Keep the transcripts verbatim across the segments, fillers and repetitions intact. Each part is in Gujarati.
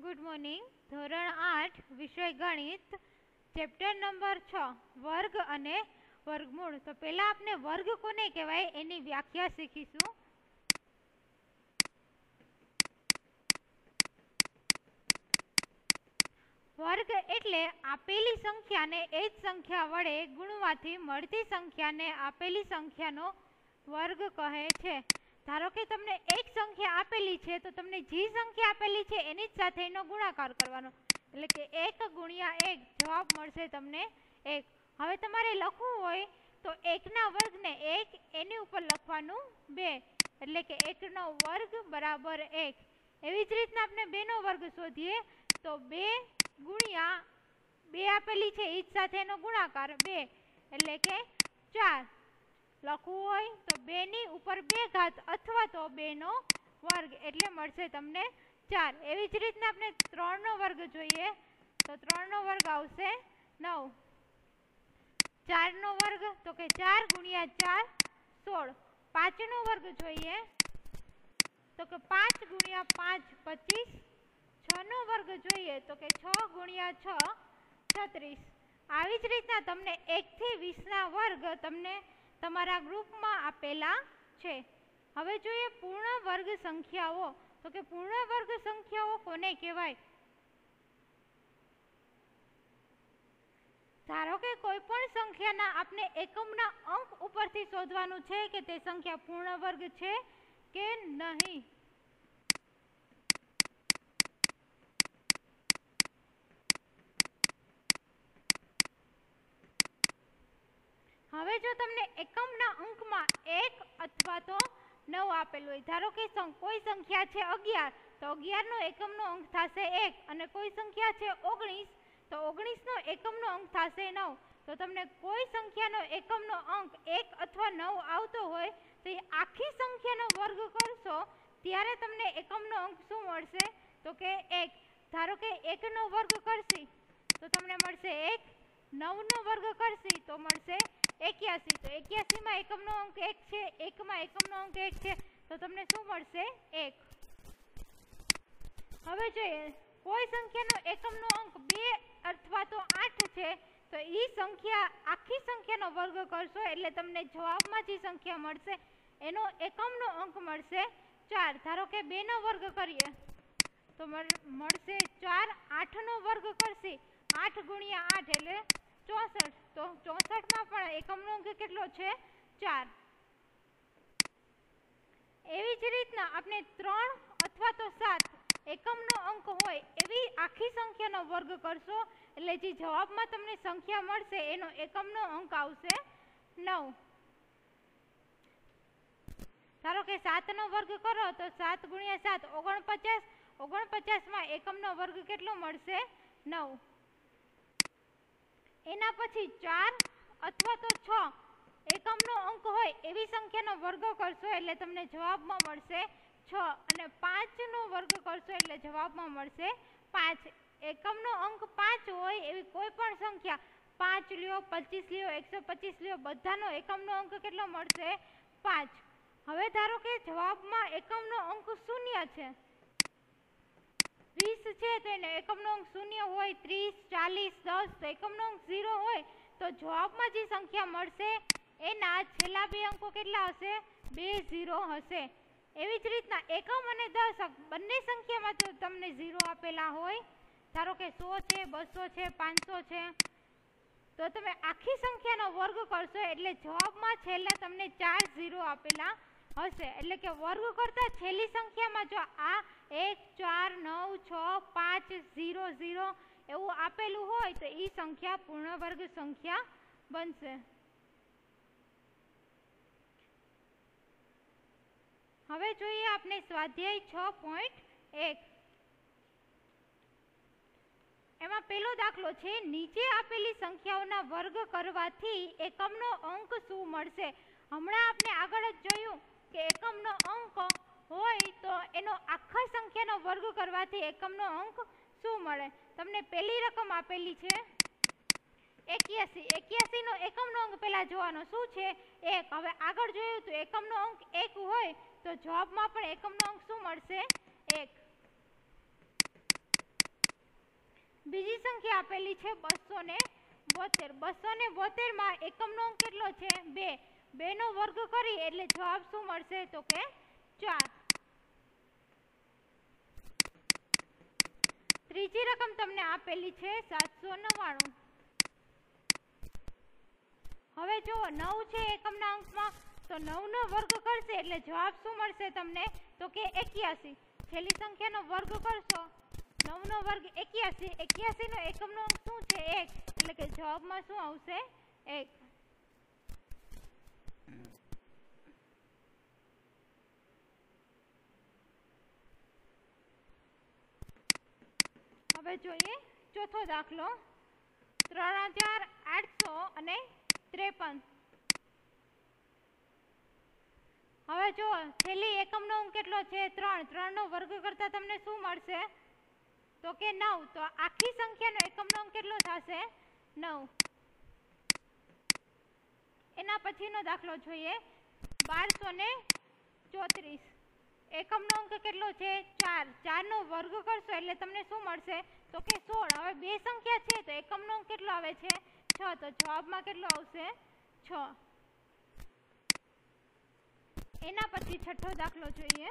Good morning. ધોરણ આઠ વિષય ગણિત, ચેપ્ટર નંબર છ વર્ગ અને વર્ગમૂળ। તો પહેલા આપણે વર્ગ કોને કહેવાય એની વ્યાખ્યા શીખીશું। વર્ગ એટલે આપેલી સંખ્યાને એ જ સંખ્યા વડે ગુણવાથી મળતી સંખ્યાને આપેલી સંખ્યાનો વર્ગ કહે છે। ધારો કે તમને એક સંખ્યા આપેલી છે તો તમને જે સંખ્યા આપેલી છે એની જ સાથે એનો ગુણાકાર કરવાનો, એટલે કે એક ગુણ્યા એક જવાબ મળશે તમને એક। હવે તમારે લખવું હોય તો એકના વર્ગને એક, એની ઉપર લખવાનું બે, એટલે કે એકનો વર્ગ બરાબર એક। એવી જ રીતના આપણે બેનો વર્ગ શોધીએ તો બે ગુણ્યા બે આપેલી છે એ જ સાથે એનો ગુણાકાર બે, એટલે કે ચાર। લખવું હોય તો બે ની ઉપર બે ઘાત અથવા તો બે નો વર્ગ, એટલે મળશે તમને ચાર। એવી જ રીતના આપણે ત્રણ નો વર્ગ જોઈએ તો ત્રણ નો વર્ગ આવશે નવ। ચાર નો વર્ગ તો કે ચાર ગુણ્યા ચાર સોળ। પાંચ નો વર્ગ જોઈએ તો કે પાંચ ગુણ્યા પાંચ પચીસ। છ નો વર્ગ જોઈએ તો કે છ ગુણ્યા છ છત્રીસ। આવી જ રીતના તમને એક થી વીસ ના વર્ગ તમને તમારા ગ્રુપમાં આપેલા છે। હવે જોઈએ પૂર્ણ વર્ગ સંખ્યાઓ, તો કે પૂર્ણ વર્ગ સંખ્યાઓ કોને કહેવાય? ધારો કે કોઈ પણ સંખ્યાના આપણે એકમના અંક ઉપરથી શોધવાનું છે કે તે સંખ્યા પૂર્ણ વર્ગ છે કે નહીં। હવે જો તમને એકમના અંકમાં એક અથવા તો નવ આપેલું હોય, ધારો કે કોઈ સંખ્યા છે અગિયાર તો અગિયાર નો એકમનો અંક થશે એક, અને કોઈ સંખ્યા છે ઓગણીસ તો ઓગણીસ નો એકમનો અંક થશે નવ। તો તમને કોઈ સંખ્યાનો એકમનો અંક એક અથવા નવ આવતો હોય તો એ આખી સંખ્યાનો વર્ગ કરશો ત્યારે તમને એકમનો અંક શું મળશે તો કે એક। ધારો કે એક નો વર્ગ કરશી તો તમને મળશે એક, નવ નો વર્ગ કરશી તો મળશે એક્યાસી। તો એક્યાસી માં એકમનો અંક એક છે, એક માં એકમનો અંક એક છે તો તમને શું મળશે એક। હવે જોઈએ કોઈ સંખ્યાનો એકમનો અંક બે અથવા તો આઠ છે તો એ સંખ્યા આખી સંખ્યાનો વર્ગ કરશો એટલે તમને જવાબમાં જે સંખ્યા મળશે એનો એકમનો અંક મળશે ચાર। ધારો કે બે નો વર્ગ કરીએ તો મળશે ચાર। આઠ નો વર્ગ કરશે આઠ ગુણ્યા આઠ એટલે ચોસઠ, તો ચોસઠ માં પણ એકમનો અંક કેટલો છે ચાર। એવી જ રીતના આપણે ત્રણ અથવા તો સાત એકમનો અંક હોય એવી આખી સંખ્યાનો વર્ગ કરશો એટલે જે જવાબમાં તમને સંખ્યા મળશે એનો એકમનો અંક આવશે નવ। ધારો કે સાત નો વર્ગ કરો તો સાત ગુણ્યા સાત ઓગણપચાસ, ઓગણપચાસ માં એકમનો વર્ગ કેટલો મળશે નવ। એના પછી ચાર અથવા તો છ એકમનો અંક હોય એવી સંખ્યાનો વર્ગ કરશો એટલે તમને જવાબમાં મળશે છ, અને પાંચ નો વર્ગ કરશો એટલે જવાબમાં મળશે પાંચ। એકમનો અંક પાંચ હોય એવી કોઈ પણ સંખ્યા પાંચ લ્યો, પચીસ લ્યો, એકસો પચીસ લ્યો, બધાનો એકમનો અંક કેટલો મળશે પાંચ। હવે ધારો કે જવાબમાં એકમનો અંક શૂન્ય છે, વીસ છે તો એને એકમનો અંક શૂન્ય હોય, ત્રીસ, ચાલીસ, દસ તો એકમનો અંક ઝીરો હોય તો જવાબમાં જે સંખ્યા મળશે એના છેલ્લા બે અંકો કેટલા હશે બે ઝીરો હશે। એવી જ રીતના એકમ અને દશક બંને સંખ્યામાં તો તમને ઝીરો આપેલા હોય, ધારો કે સો છે, બસો છે, પાંચસો છે તો તમે આખી સંખ્યાનો વર્ગ કરશો એટલે જવાબમાં છેલ્લા તમને ચાર ઝીરો આપેલા હશે। એટલે કે વર્ગ કરતા છેલ્લી સંખ્યામાં જો આ એક, ચાર, નવ, છ, પાંચ, ઝીરો ઝીરો એવું આપેલું હોય તો એ સંખ્યા પૂર્ણ વર્ગ સંખ્યા બનશે। હવે જોઈએ આપણે સ્વાધ્યાય છ પોઈન્ટ એક। એમાં પહેલો દાખલો છે નીચે આપેલી સંખ્યાઓના વર્ગ કરવાથી એકમનો અંક શું મળશે। હમણાં આપણે આગળ જ જોયું કે એકમનો અંક હોય તો એનો આખા સંખ્યાનો વર્ગ કરવાથી એકમનો અંક શું મળે। તમને પહેલી રકમ આપેલી છે એક્યાસી, એક્યાસી નો એકમનો અંક પહેલા જોવાનો શું છે એક। હવે આગળ જોયું તો એકમનો અંક એક હોય તો જવાબમાં પણ એકમનો અંક શું મળશે એક। બીજી સંખ્યા આપેલી છે બસો ને બોતેર. બસો ને બોતેર માં એકમનો અંક કેટલો છે? બે. બે નો વર્ગ કરી એટલે જવાબ શું મળશે? તો કે ચાર. ત્રીજી રકમ તમને આપેલી છે સાતસો નવ્વાણું. હવે જો નવ છે એકમના અંકમાં, તો નવ નો વર્ગ કરશે એટલે જવાબ શું મળશે તમને? તો કે એક્યાસી. છેલ્લી સંખ્યાનો વર્ગ કરશો, નવ નો વર્ગ એક્યાસી. એક્યાસી નો એકમનો અંક શું છે? એક. એટલે કે જવાબમાં શું આવશે? એક. હવે જોઈએ ચોથો દાખલો. ત્રણ હજાર આઠસો અને ત્રેપન. હવે જો છેલ્લી એકમનો અંક કેટલો છે? ત્રણ. ત્રણ નો વર્ગ કરતા તમને શું મળશે? તો કે નવ. તો આખી સંખ્યાનો એકમનો અંક કેટલો થશે? નવ. એના પછીનો દાખલો જોઈએ. બારસો ને ચોત્રીસ. એકમનો અંક કેટલો છે? ચાર. ચાર નો વર્ગ કરશો એટલે તમને શું મળશે? તો કે સોળ. હવે બે સંખ્યા છે તો એકમનો અંક કેટલો આવે છે? છ. તો જવાબમાં કેટલો આવશે? છ. એના પછી છઠ્ઠો દાખલો જોઈએ.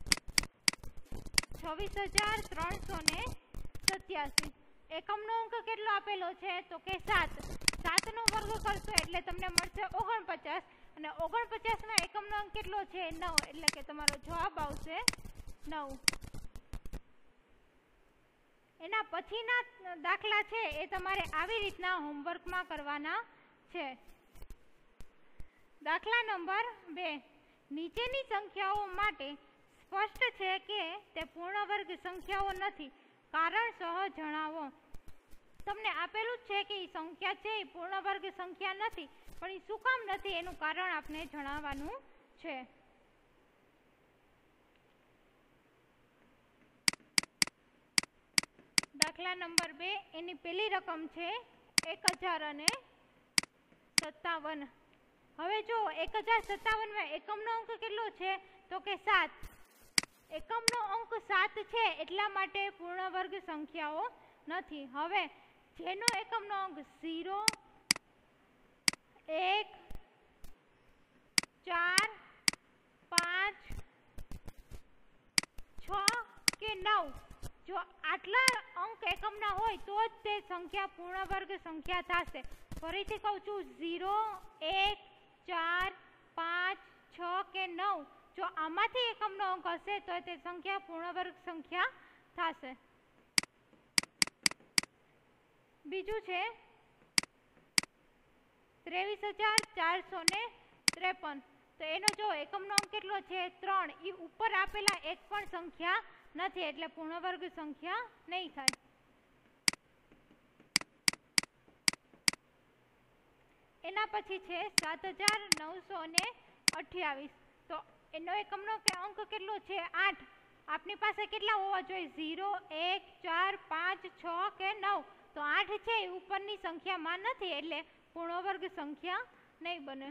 છવ્વીસ હજાર ત્રણસો ને સત્યાસી. એકમનો અંક કેટલો આપેલો છે? તો કે સાત. સાત નો વર્ગ કરશો એટલે તમને મળશે ઓગણપચાસ. અને ઓગણપચાસ માં એકમનો અંક કેટલો છે? નવ. એટલે કે તમારો જવાબ આવશે નવ. એના પછીના દાખલા છે એ તમારે આવી રીતના હોમવર્કમાં કરવાના છે. દાખલા નંબર બે. નીચેની સંખ્યાઓ માટે સ્પષ્ટ છે કે તે પૂર્ણ વર્ગ સંખ્યાઓ નથી. કારણ સહ જણાવો. તમને આપેલું જ છે કે એ સંખ્યા છે એ પૂર્ણ વર્ગ સંખ્યા નથી, પણ એ શું કામ નથી એનું કારણ આપણે જણાવવાનું છે. દાખલા નંબર બે. એની પેલી રકમ છે એક હજાર અને સત્તાવન. હવે જો એક હજાર સત્તાવન માં એકમનો અંક કેટલો છે? તો કે સાત. એકમનો અંક સાત છે એટલા માટે પૂર્ણ વર્ગ સંખ્યાઓ નથી. હવે જેનો એકમનો અંક ઝીરો, એક, ચાર, પાંચ, છ કે નવ, જો આટલા અંક એકમના હોય તો જ તે સંખ્યા પૂર્ણ વર્ગ સંખ્યા થશે. ફરીથી કહું છું, ઝીરો, એક, ચાર, પાંચ, છ કે નવ, જો આમાંથી એકમનો અંક હશે તો તે સંખ્યા પૂર્ણ વર્ગ સંખ્યા થશે. બીજું છે ત્રેવીસ હજાર ચારસો ને ત્રેપન. તો એનો જો એકમનો અંક કેટલો છે? ત્રણ. એ ઉપર આપેલા એક પણ સંખ્યા નથી એટલે પૂર્ણ વર્ગ સંખ્યા નહીં થાય. એના પછી છે સાત હજાર નવસો ને અઠ્યાવીસ. તો એનો એકમનો અંક કેટલો છે? આઠ. આપની પાસે કેટલા હોવા જોઈએ? ઝીરો, એક, ચાર, પાંચ, છ કે નવ. તો આઠ છે એ ઉપરની સંખ્યામાં નથી એટલે પૂર્ણ વર્ગ સંખ્યા નહીં બને.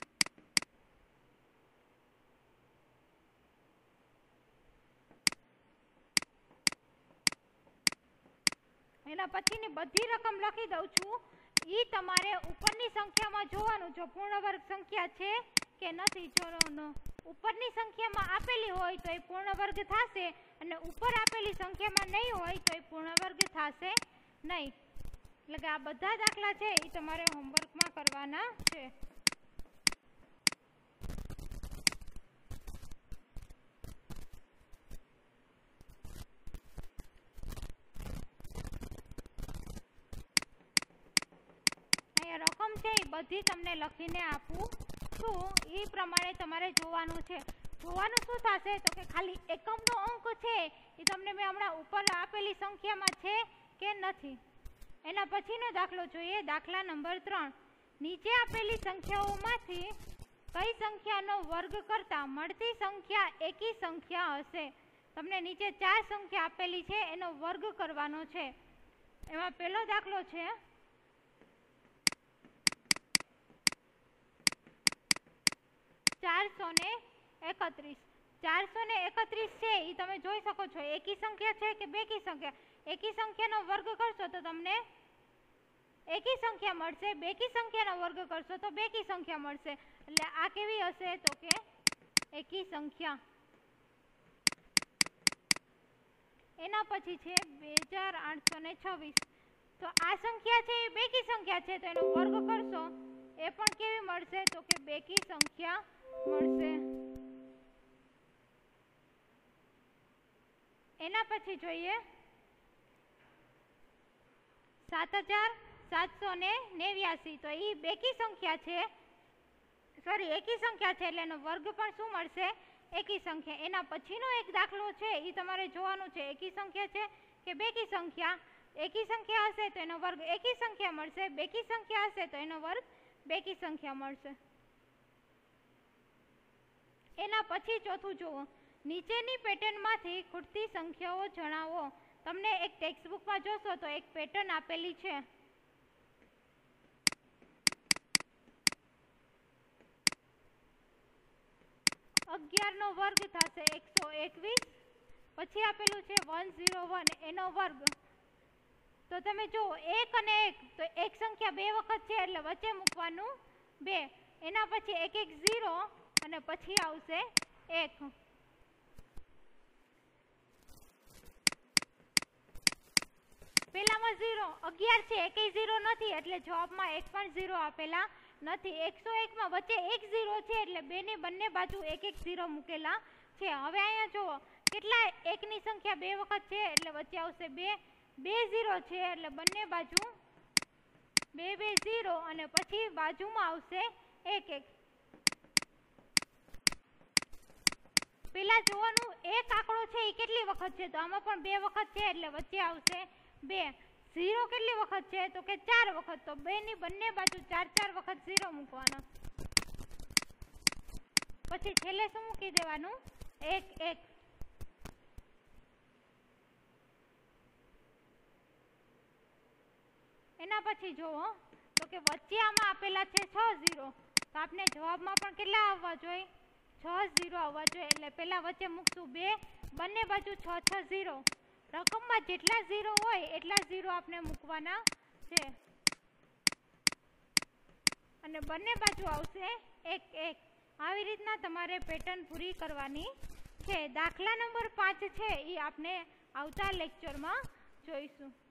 એના પછીની બધી રકમ લખી દઉં છું. એ તમારે ઉપરની સંખ્યામાં જોવાનું, જો પૂર્ણ વર્ગ સંખ્યા છે કે નથી. જો ઉપરની સંખ્યામાં આપેલી હોય તો એ પૂર્ણ વર્ગ થશે, અને ઉપર આપેલી સંખ્યામાં નહીં હોય તો એ પૂર્ણ વર્ગ થશે નહીં. એટલે કે આ બધા દાખલા છે એ તમારે હોમવર્કમાં કરવાના છે. રકમ છે એ બધી તમને લખીને આપું છું. એ પ્રમાણે તમારે જોવાનું છે. જોવાનું શું થશે તો કે ખાલી એકમનો અંક છે એ તમને મેં હમણાં ઉપર આપેલી સંખ્યામાં છે કે નથી. એના પછીનો દાખલો જોઈએ. દાખલા નંબર ત્રણ. નીચે આપેલી સંખ્યાઓમાંથી કઈ સંખ્યાનો વર્ગ કરતા મળતી સંખ્યા એકી સંખ્યા હશે? તમને નીચે ચાર સંખ્યા આપેલી છે એનો વર્ગ કરવાનો છે. એમાં પહેલો દાખલો છે ચારસો ને એકત્રીસ. ચારસો ને એકત્રીસ છે એ તમે જોઈ શકો છો એકી સંખ્યા છે કે બેકી સંખ્યા. એકી સંખ્યાનો વર્ગ કરશો તો તમને એકી સંખ્યા મળશે, બેકી સંખ્યાનો વર્ગ કરશો તો બેકી સંખ્યા મળશે. એટલે આ કેવી હશે તો કે એકી સંખ્યા. એના પછી છે બે હજાર આઠસો ને છવ્વીસ. તો આ સંખ્યા છે એ બેકી સંખ્યા છે તો એનો વર્ગ કરશો એ પણ કેવી મળશે તો કે બેકી સંખ્યા મળશે. એના પછી જોઈએ સાત હજાર સાતસો ને નેવ્યાસી. તો એ બેકી સંખ્યા છે, સોરી એકી સંખ્યા છે એટલે એનો વર્ગ પણ શું મળશે એકી સંખ્યા. એના પછીનો એક દાખલો છે એ તમારે જોવાનું છે એકી સંખ્યા છે કે બેકી સંખ્યા. એકી સંખ્યા હશે તો એનો વર્ગ એકી સંખ્યા મળશે, બેકી સંખ્યા હશે તો એનો વર્ગ બેકી સંખ્યા મળશે. એના પછી ચોથું જુઓ, નીચેની પેટર્નમાંથી ખૂટતી સંખ્યાઓ જણાવો. તમને એક ટેક્સ્ટ બુકમાં જોશો તો એક પેટર્ન આપેલી છે. અગિયાર નો વર્ગ થશે એકસો એકવીસ. પછી આપેલું છે વન ઝીરો વન એનો વર્ગ. તો તમે જુઓ એક અને એક, તો એક સંખ્યા બે વખત છે એટલે વચ્ચે મૂકવાનું બે. એના પછી એક એક ઝીરો અને પછી આવશે એક. પેલામાં ઝીરો, અગિયાર છે એકેય ઝીરો નથી એટલે જવાબમાં એક પણ ઝીરો આપેલા નથી. એકસો એક માં વચ્ચે એક ઝીરો છે એટલે બે ની બંને બાજુ એક એક ઝીરો મૂકેલા છે. હવે અહીંયા જુઓ કેટલા એકની સંખ્યા બે વખત છે એટલે વચ્ચે આવશે બે. બે ઝીરો છે એટલે બંને બાજુ બે બે ઝીરો અને પછી બાજુમાં આવશે એક એક. પેલા જોવાનું એક આંકડો છે એ કેટલી વખત છે તો આમાં પણ બે વખત છે એટલે વચ્ચે આવશે બે. ઝીરો કેટલી વખત છે તો કે ચાર વખત, તો બે ની બંને બાજુ ચાર ચાર વખત ઝીરો મૂકવાનો. પછી છેલ્લે શું મૂકી દેવાનું એક એક. એના પછી જુઓ તો કે વચ્ચે આમાં આપેલા છે છ ઝીરો, તો આપણે જવાબમાં પણ કેટલા આવવા જોઈએ છ ઝીરો આવવા જોઈએ. એટલે પેલા વચ્ચે મૂકશું બે, બંને બાજુ છ છ ઝીરો. રકમમાં જેટલા ઝીરો હોય એટલા ઝીરો આપણે મૂકવાના છે અને બંને બાજુ આવશે એક એક. આવી રીતના તમારે પેટર્ન પૂરી કરવાની છે. દાખલા નંબર પાંચ છે એ આપણે આવતા લેક્ચરમાં જોઈશું.